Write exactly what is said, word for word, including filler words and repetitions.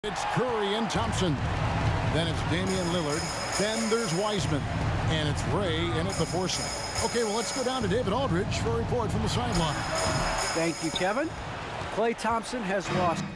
It's Curry and Thompson. Then it's Damian Lillard. Then there's Wiseman. And it's Ray in at the four slot. Okay, well, let's go down to David Aldridge for a report from the sideline. Thank you, Kevin. Klay Thompson has lost